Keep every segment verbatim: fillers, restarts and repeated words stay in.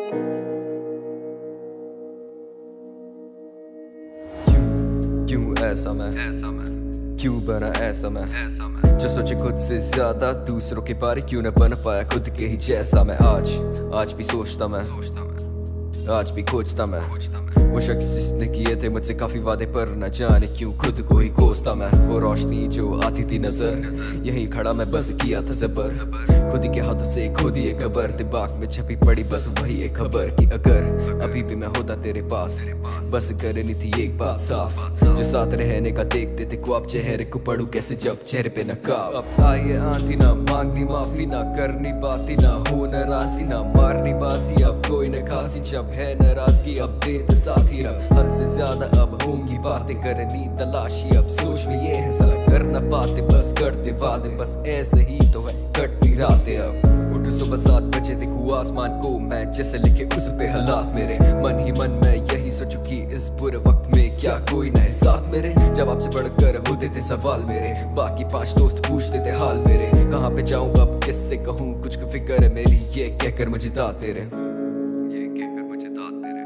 क्यों ऐसा मैं क्यों बना ऐसा मैं जो सोचे खुद से ज्यादा दूसरों के बारे क्यों न बन पाया खुद के ही जैसा मैं आज आज भी सोचता मैं आज भी खोजता मैं वो शख्स जिसने किए थे मुझसे काफी वादे पर न जाने क्यों खुद को ही कोसता मैं वो रोशनी जो आती थी नजर यहीं खड़ा मैं बस किया था जबर खुद ही के हाथों से खुद ही एक खबर दिमाग में छपी पड़ी बस वही एक खबर कि अगर अभी भी मैं होता तेरे पास बस करनी थी एक बात साफ जो साथ रहने का देखते थे ख्वाब चेहरे को पढ़ू कैसे जब चेहरे पे नकाब अब आए आंधी ना मांगनी माफी ना करनी बाती ना हो नाराजी ना मारनी बाजी अब कोई न खासी जब है नाराजगी अब देते साथी रब हद से ज्यादा अब होंगी बातें करनी तलाशी अब सोच में ये है सब कर न पाते बस करते वादे बस ऐसे ही तो है कटती रातें अब उठो सुबह सात बजे देखूं आसमान को मैं जैसे लिखे उस पे हालात मेरे मन ही मन में यही सोचूं कि इस बुरे वक्त में क्या कोई न है साथ मेरे जवाब से बढ़कर होते थे सवाल मेरे बाकी पांच दोस्त पूछते थे हाल मेरे कहाँ पे जाऊं अब किससे कहूँ कुछ को फिक्र है मेरी ये कहकर मुझे दाद तेरे ये कहकर मुझे दाद तेरे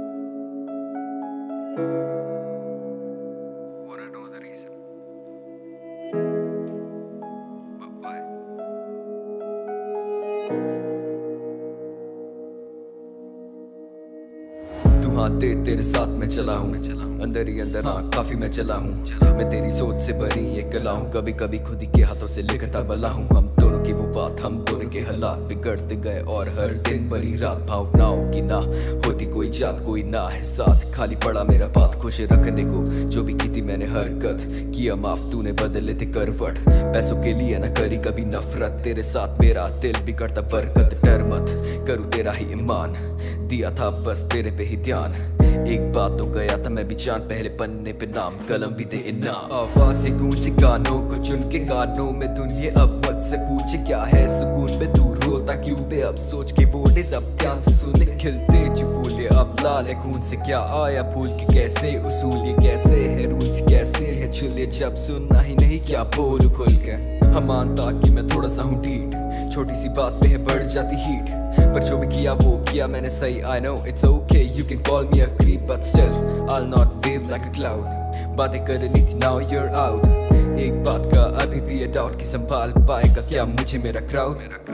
Wanna know the reason? But why? तू हाथ दे तेरे साथ मैं चला हूँ अंदर ही अंदर हाँ काफी मैं चला हूँ मैं तेरी सोच से भरी ये कला हूँ कभी कभी खुद ही के हाथों से लिखता बला हूँ हम दोनों की वो बात हम दोनों के हालात बिगड़ते गए और हर दिन बड़ी रात भावनाओं की ना होती कोई जात कोई ना है साथ खाली पड़ा मेरा बात खुश रखने को जो भी की थी मैंने हरकत किया माफ तूने बदले थे करवट पैसों के लिए ना करी कभी नफरत तेरे साथ मेरा दिल बिगड़ता बरकत डर मत करूँ तेरा ही ईमान दिया था बस तेरे पे ही ध्यान एक बात तो गया था मैं भी जान पहले पन्ने पे नाम कलम भी दे इनाम आवाज़ें गूंजे गानों को चुन के गानों में दुनिया अब मुझसे पूछे क्या है सुकून में दूर होता क्यों बे अब सोच के बोले सब ध्यान से सुने खिलते जो फूल ये अब लाल है खून से क्या आया फूल के कैसे उसूल ये कैसे है रूल्स कैसे है चुले जब सुनना ही नहीं क्या बोलूं खुल के हम मानता कि मैं थोड़ा सा हूँ ढीठ छोटी सी बात पे है बढ़ जाती हीट पर जो भी किया वो किया मैंने सही I know it's okay you can call me a creep but still I'll not wave like a cloud बातें करनी थी now you're out एक बात का अभी भी ये डाउट कि संभाल पाएगा क्या मुझे मेरा क्राउड